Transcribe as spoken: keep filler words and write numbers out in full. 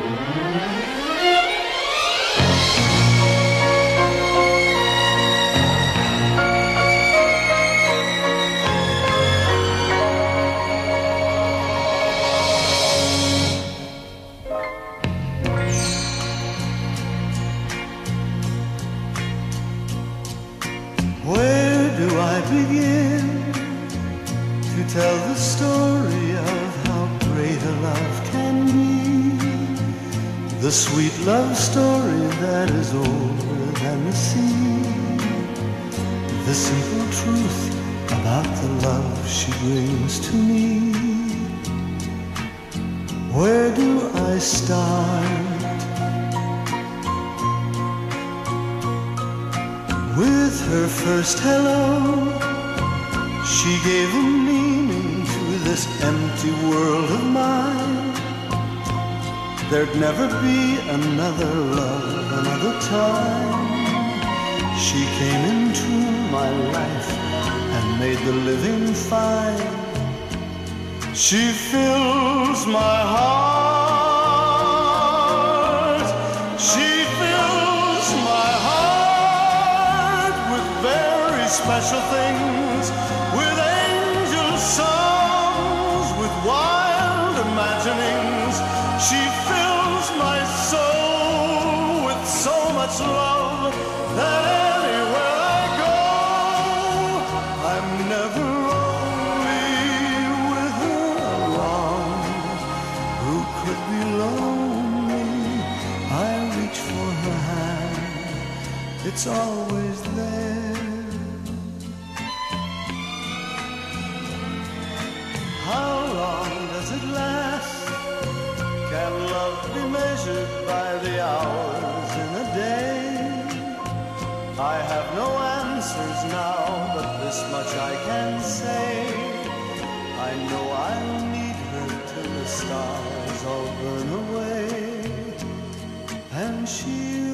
Where do I begin to tell the story of how great a love can be? The sweet love story that is older than the sea. The simple truth about the love she brings to me. Where do I start? With her first hello, she gave a meaning to this empty world of mine. There'd never be another love, another time. She came into my life and made the living fine. She fills my heart. She fills my heart with very special things, with angel songs, with wild imaginings. She fills my soul with so much love that anywhere I go, I'm never lonely with her along. Who could be lonely? I reach for her hand, it's always there. How long does it last? Can love be measured by the hours in a day? I have no answers now, but this much I can say. I know I'll need her till the stars all burn away, and she